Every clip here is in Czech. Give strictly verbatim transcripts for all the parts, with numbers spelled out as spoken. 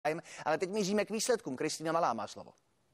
Ale teď míříme k výsledkům. Kristýna Malá má slovo.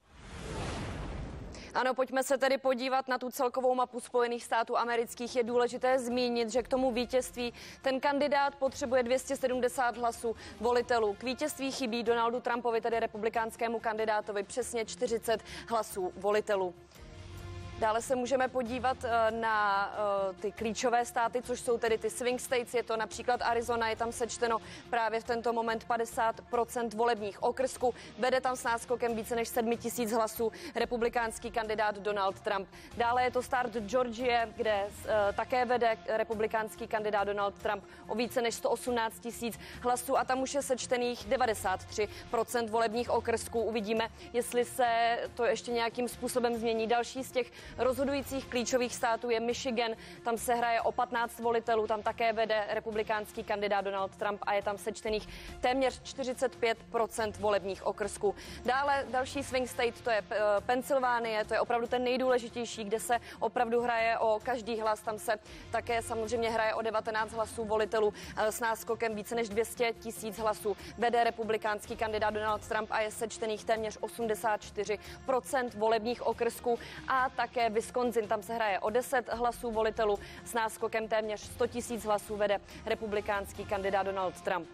Ano, pojďme se tedy podívat na tu celkovou mapu Spojených států amerických. Je důležité zmínit, že k tomu vítězství ten kandidát potřebuje dvě stě sedmdesát hlasů volitelů. K vítězství chybí Donaldu Trumpovi, tedy republikánskému kandidátovi, přesně čtyřicet hlasů volitelů. Dále se můžeme podívat na uh, ty klíčové státy, což jsou tedy ty swing states. Je to například Arizona, je tam sečteno právě v tento moment padesát procent volebních okrsků. Vede tam s náskokem více než sedm tisíc hlasů republikánský kandidát Donald Trump. Dále je to stát Georgie, kde uh, také vede republikánský kandidát Donald Trump o více než sto osmnáct tisíc hlasů a tam už je sečtených devadesát tři procent volebních okrsků. Uvidíme, jestli se to ještě nějakým způsobem změní. Další z těch rozhodujících klíčových států je Michigan, tam se hraje o patnáct volitelů, tam také vede republikánský kandidát Donald Trump a je tam sečtených téměř čtyřicet pět procent volebních okrsků. Dále další swing state, to je Pensylvánie, to je opravdu ten nejdůležitější, kde se opravdu hraje o každý hlas, tam se také samozřejmě hraje o devatenáct hlasů volitelů s náskokem více než dvě stě tisíc hlasů. Vede republikánský kandidát Donald Trump a je sečtených téměř osmdesát čtyři procent volebních okrsků a také Wisconsin, tam se hraje o deset hlasů volitelů s náskokem téměř sto tisíc hlasů vede republikánský kandidát Donald Trump.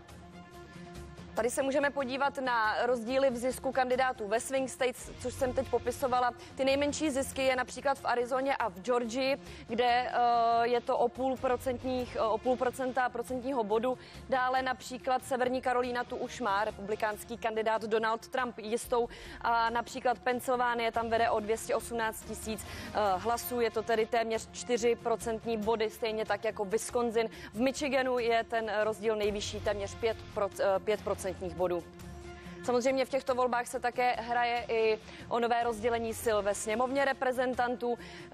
Tady se můžeme podívat na rozdíly v zisku kandidátů ve swing states, což jsem teď popisovala. Ty nejmenší zisky je například v Arizoně a v Georgii, kde uh, je to o půl, procentních, o půl procenta procentního bodu. Dále například Severní Karolína, tu už má republikánský kandidát Donald Trump jistou. A například Pensylvánie tam vede o dvě stě osmnáct tisíc uh, hlasů, je to tedy téměř čtyři procentní body, stejně tak jako Wisconsin. V Michiganu je ten rozdíl nejvyšší, téměř pět procent bodů. Samozřejmě v těchto volbách se také hraje i o nové rozdělení sil ve sněmovně reprezentantů.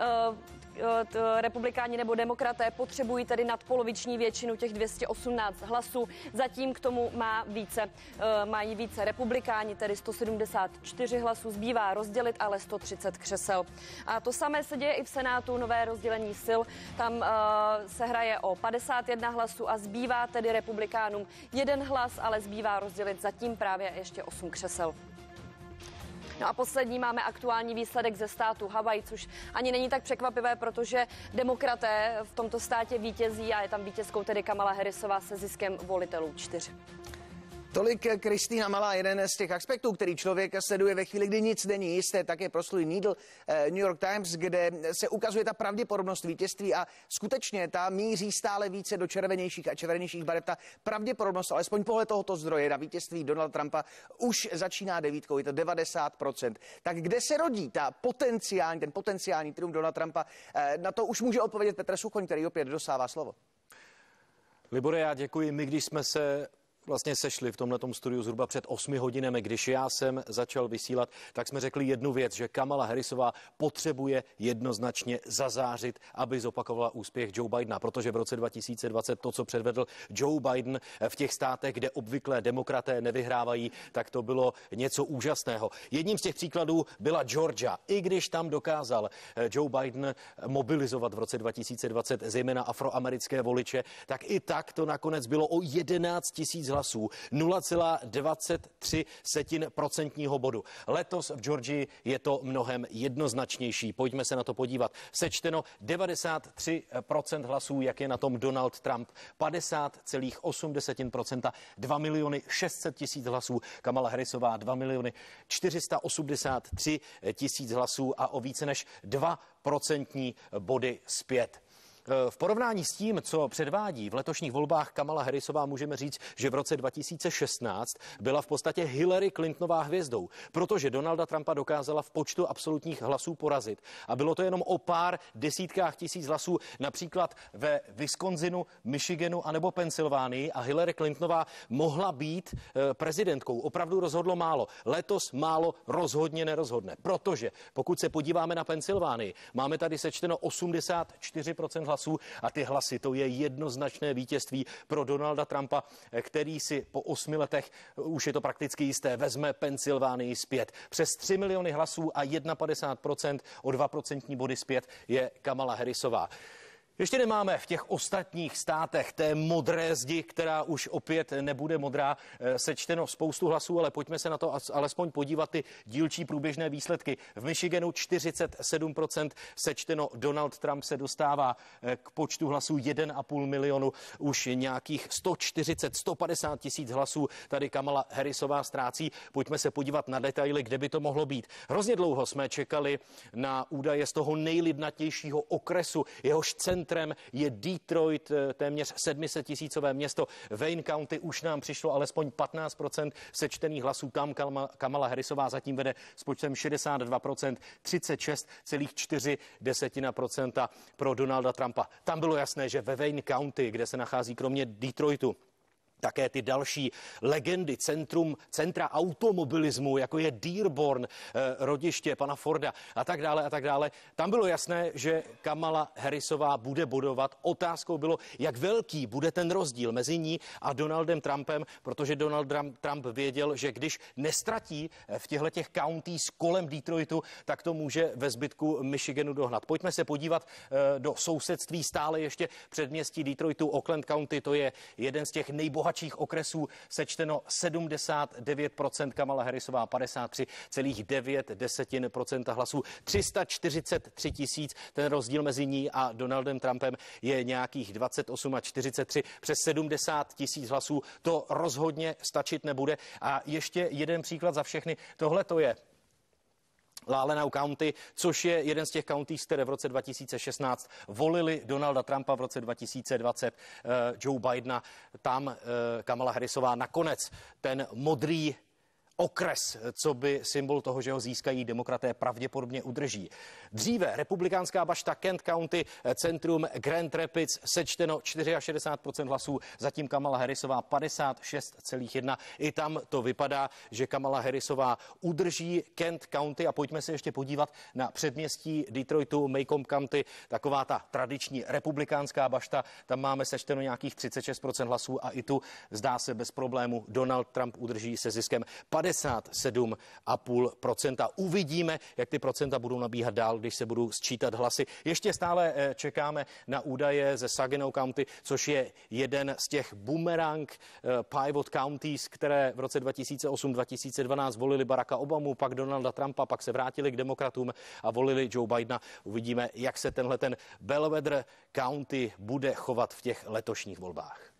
Republikáni nebo demokraté potřebují tedy nadpoloviční většinu, těch dvě stě osmnáct hlasů. Zatím k tomu má více, mají více republikáni, tedy sto sedmdesát čtyři hlasů. Zbývá rozdělit ale sto třicet křesel. A to samé se děje i v Senátu, nové rozdělení sil. Tam se hraje o padesát jedna hlasů a zbývá tedy republikánům jeden hlas, ale zbývá rozdělit zatím právě ještě osm křesel. No a poslední máme aktuální výsledek ze státu Havaj, což ani není tak překvapivé, protože demokraté v tomto státě vítězí a je tam vítězkou tedy Kamala Harrisová se ziskem volitelů čtyři. Tolik Kristýna Malá, jeden z těch aspektů, který člověk sleduje ve chvíli, kdy nic není jisté, tak je proslulý Needle New York Times, kde se ukazuje ta pravděpodobnost vítězství a skutečně ta míří stále více do červenějších a červenějších barev. Ta pravděpodobnost, alespoň podle tohoto zdroje, na vítězství Donalda Trumpa už začíná devítkou, je to devadesát procent. Tak kde se rodí ta potenciální, ten potenciální triumf Donalda Trumpa? Na to už může odpovědět Petr Suchoň, který opět dostává slovo. Libore, já děkuji. My, když jsme se vlastně sešli v tomhletom studiu zhruba před osmi hodinami, když já jsem začal vysílat, tak jsme řekli jednu věc, že Kamala Harrisová potřebuje jednoznačně zazářit, aby zopakovala úspěch Joe Bidena, protože v roce dva tisíce dvacet to, co předvedl Joe Biden v těch státech, kde obvykle demokraté nevyhrávají, tak to bylo něco úžasného. Jedním z těch příkladů byla Georgia. I když tam dokázal Joe Biden mobilizovat v roce dva tisíce dvacet zejména afroamerické voliče, tak i tak to nakonec bylo o jedenáct tisíc hlasů, nula celá dvacet tři procentního bodu. Letos v Georgii je to mnohem jednoznačnější. Pojďme se na to podívat. Sečteno devadesát tři procent hlasů, jak je na tom Donald Trump, padesát celá osm procenta, dva miliony šest set tisíc hlasů, Kamala Harrisová dva miliony čtyři sta osmdesát tři tisíc hlasů a o více než dva procentní body zpět. V porovnání s tím, co předvádí v letošních volbách Kamala Harrisová, můžeme říct, že v roce dva tisíce šestnáct byla v podstatě Hillary Clintonová hvězdou, protože Donalda Trumpa dokázala v počtu absolutních hlasů porazit. A bylo to jenom o pár desítkách tisíc hlasů, například ve Wisconsinu, Michiganu anebo Pensylvánii, a Hillary Clintonová mohla být prezidentkou. Opravdu rozhodlo málo. Letos málo rozhodně nerozhodne, protože pokud se podíváme na Pensylvánii, máme tady sečteno osmdesát čtyři procent hlasů a ty hlasy, to je jednoznačné vítězství pro Donalda Trumpa, který si po osmi letech, už je to prakticky jisté, vezme Pensylvánii zpět. Přes tři miliony hlasů a padesát jedna procent, o dva procentní body zpět je Kamala Harrisová. Ještě nemáme v těch ostatních státech té modré zdi, která už opět nebude modrá, sečteno spoustu hlasů, ale pojďme se na to alespoň podívat ty dílčí průběžné výsledky. V Michiganu čtyřicet sedm procent sečteno, Donald Trump se dostává k počtu hlasů jeden a půl milionu, už nějakých sto čtyřicet, sto padesát tisíc hlasů tady Kamala Harrisová ztrácí. Pojďme se podívat na detaily, kde by to mohlo být. Hrozně dlouho jsme čekali na údaje z toho nejlidnatějšího okresu, jehož centrum je Detroit, téměř sedm set tisícové město. Wayne County už nám přišlo alespoň patnáct procent sečtených hlasů. Tam Kamala Harrisová zatím vede s počtem šedesát dva procent, třicet šest celá čtyři procenta pro Donalda Trumpa. Tam bylo jasné, že ve Wayne County, kde se nachází kromě Detroitu také ty další legendy, centrum, centra automobilismu, jako je Dearborn, rodiště pana Forda a tak dále a tak dále. Tam bylo jasné, že Kamala Harrisová bude bodovat. Otázkou bylo, jak velký bude ten rozdíl mezi ní a Donaldem Trumpem, protože Donald Trump věděl, že když nestratí v těchto těch counties kolem Detroitu, tak to může ve zbytku Michiganu dohnat. Pojďme se podívat do sousedství stále ještě předměstí Detroitu. Oakland County, to je jeden z těch nejbohatších okresů, sečteno sedmdesát devět procent, Kamala Harrisová padesát tři celá devět procenta hlasů, tři sta čtyřicet tři tisíc, ten rozdíl mezi ní a Donaldem Trumpem je nějakých dvacet osm a čtyřicet tři, přes sedmdesát tisíc hlasů, to rozhodně stačit nebude. A ještě jeden příklad za všechny, tohle to je Lallenau County, což je jeden z těch counties, které v roce dva tisíce šestnáct volili Donalda Trumpa, v roce dva tisíce dvacet uh, Joe Bidena. Tam uh, Kamala Harrisová nakonec ten modrý okres, co by symbol toho, že ho získají demokraté, pravděpodobně udrží. Dříve republikánská bašta Kent County, centrum Grand Rapids, sečteno šedesát čtyři procent hlasů, zatím Kamala Harrisová padesát šest celá jedna. I tam to vypadá, že Kamala Harrisová udrží Kent County. A pojďme se ještě podívat na předměstí Detroitu, Macomb County, taková ta tradiční republikánská bašta. Tam máme sečteno nějakých třicet šest procent hlasů a i tu zdá se bez problému Donald Trump udrží se ziskem padesát sedm celá pět procenta. Uvidíme, jak ty procenta budou nabíhat dál, když se budou sčítat hlasy. Ještě stále čekáme na údaje ze Saginaw County, což je jeden z těch boomerang pivot counties, které v roce dva tisíce osm dva tisíce dvanáct volili Baracka Obamu, pak Donalda Trumpa, pak se vrátili k demokratům a volili Joe Bidena. Uvidíme, jak se tenhle ten Bellwether County bude chovat v těch letošních volbách.